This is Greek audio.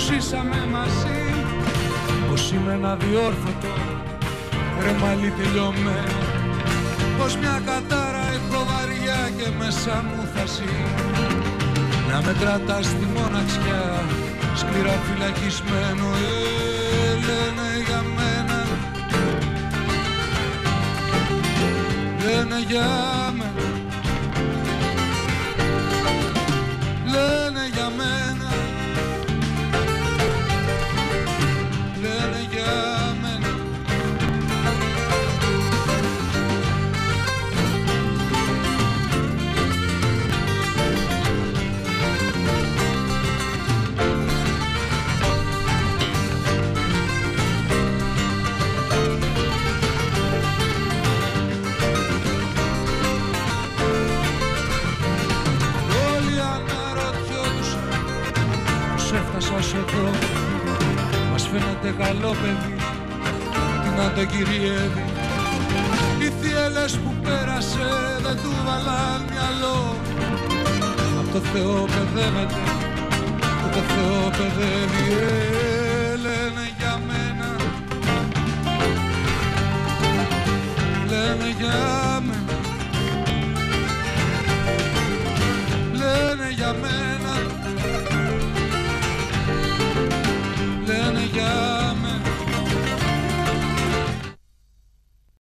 ζήσαμε μαζί, πως είμαι ένα διόρθωτο ρεμαλί τελειωμένο, πως μια κατάρα έχω βαριά και μέσα μου θα ζει. Να με κρατάς στη μοναξιά, σκληρά φυλακισμένο, λένε για μένα, λένε για μένα, λένε για μένα, λένε για μένα. Έφτασα εδώ, μας φαίνεται καλό παιδί, τι να το κυριεύει. Οι θύελες που πέρασε δεν του βάλαν μυαλό. Απ' το Θεό παιδεύεται, που το Θεό παιδεύει.